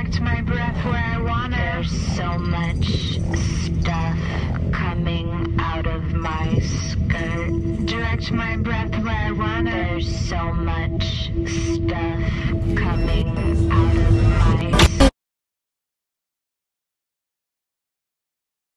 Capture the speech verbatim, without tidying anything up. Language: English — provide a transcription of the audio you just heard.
Direct my breath where I wanna. There's so much stuff coming out of my skirt. Direct my breath where I wanna. There's so much stuff